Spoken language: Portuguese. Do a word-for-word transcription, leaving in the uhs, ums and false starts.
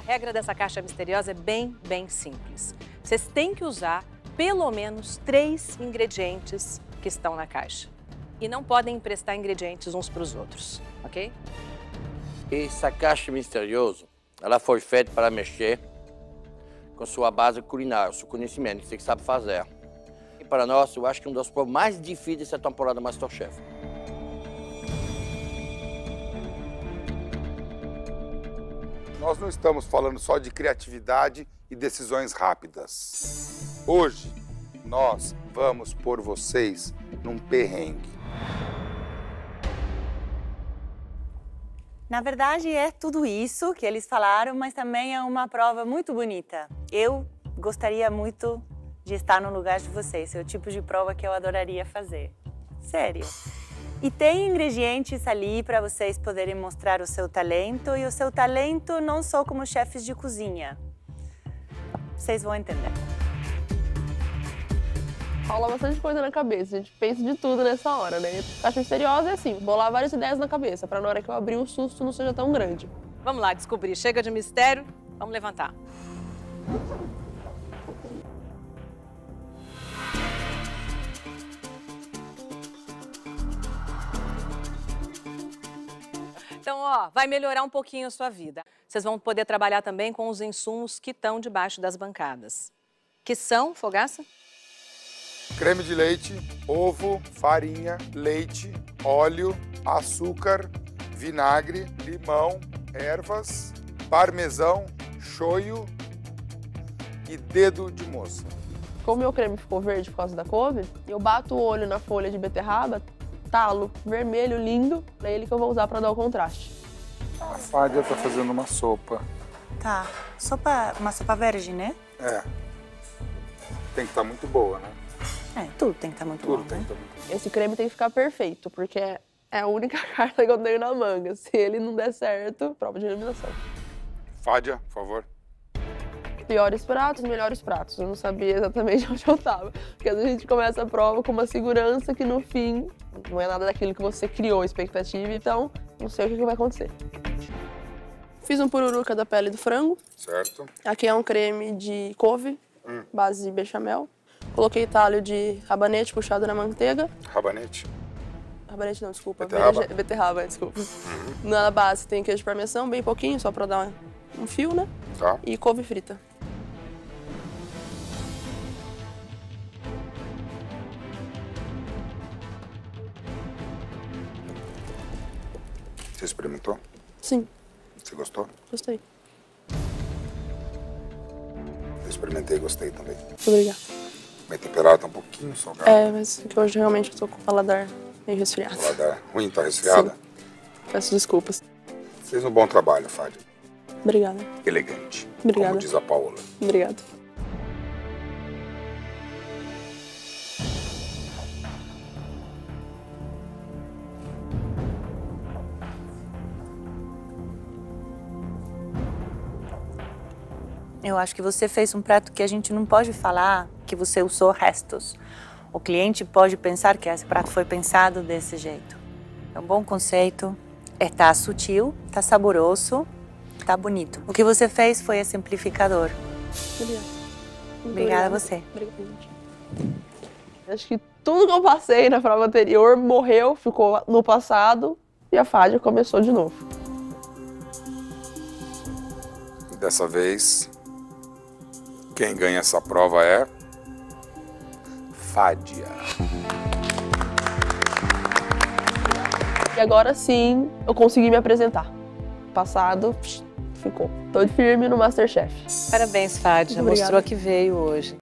regra dessa caixa misteriosa é bem, bem simples. Vocês têm que usar pelo menos três ingredientes que estão na caixa. E não podem emprestar ingredientes uns para os outros, ok? Essa caixa misteriosa, ela foi feita para mexer com sua base culinária, seu conhecimento, que você sabe fazer. E para nós, eu acho que é um dos provas mais difíceis dessa temporada MasterChef. Nós não estamos falando só de criatividade e decisões rápidas. Hoje, nós vamos pôr vocês num perrengue. Na verdade, é tudo isso que eles falaram, mas também é uma prova muito bonita. Eu gostaria muito de estar no lugar de vocês. É o tipo de prova que eu adoraria fazer. Sério. E tem ingredientes ali para vocês poderem mostrar o seu talento, e o seu talento não só como chefes de cozinha. Vocês vão entender. Rola bastante coisa na cabeça, a gente pensa de tudo nessa hora, né? Caixa misteriosa é assim, bolar várias ideias na cabeça, para na hora que eu abrir o susto não seja tão grande. Vamos lá descobrir. Chega de mistério, vamos levantar. Então, ó, vai melhorar um pouquinho a sua vida. Vocês vão poder trabalhar também com os insumos que estão debaixo das bancadas. Que são, Fogaça? Creme de leite, ovo, farinha, leite, óleo, açúcar, vinagre, limão, ervas, parmesão, shoyu e dedo de moça. Como meu creme ficou verde por causa da couve, eu bato o olho na folha de beterraba, talo vermelho, lindo, é ele que eu vou usar para dar o contraste. A Fádia tá fazendo uma sopa. Tá. Sopa, uma sopa verde, né? É. Tem que estar muito boa, né? É, tudo tem que estar muito Tudo bom, tem né? que estar muito Esse creme tem que ficar perfeito, porque é a única carta que eu tenho na manga. Se ele não der certo, prova de eliminação. Fádia, por favor. Piores pratos, melhores pratos. Eu não sabia exatamente onde eu tava. Porque às vezes a gente começa a prova com uma segurança que no fim não é nada daquilo que você criou, expectativa. Então, não sei o que, que vai acontecer. Fiz um pururuca da pele do frango. Certo. Aqui é um creme de couve, Hum. base de bechamel. Coloquei talho de rabanete puxado na manteiga. Rabanete. Rabanete não, desculpa. Beterraba. Beterraba, beterraba desculpa. Na base tem queijo de parmesão, bem pouquinho, só pra dar um fio, né? Tá. E couve frita. Você experimentou? Sim, Você gostou? gostei. Eu experimentei e gostei também. Muito obrigada. Bem temperado, tá um pouquinho salgado. É, mas é que hoje realmente eu tô com o paladar meio resfriado. Paladar ruim, tá resfriada? Sim. Peço desculpas. Fez um bom trabalho, Fádia. Obrigada. Elegante. Obrigada. Como diz a Paola. Obrigada. Eu acho que você fez um prato que a gente não pode falar que você usou restos. O cliente pode pensar que esse prato foi pensado desse jeito. É um bom conceito, está sutil, está saboroso, está bonito. O que você fez foi exemplificador. Obrigada. Muito Obrigada a você. Obrigada, gente. Acho que tudo que eu passei na prova anterior morreu, ficou no passado e a Fádia começou de novo. E dessa vez, quem ganha essa prova é Fádia. E agora sim, eu consegui me apresentar. Passado, ficou. Tô firme no MasterChef. Parabéns, Fádia. Muito obrigada. Mostrou que veio hoje.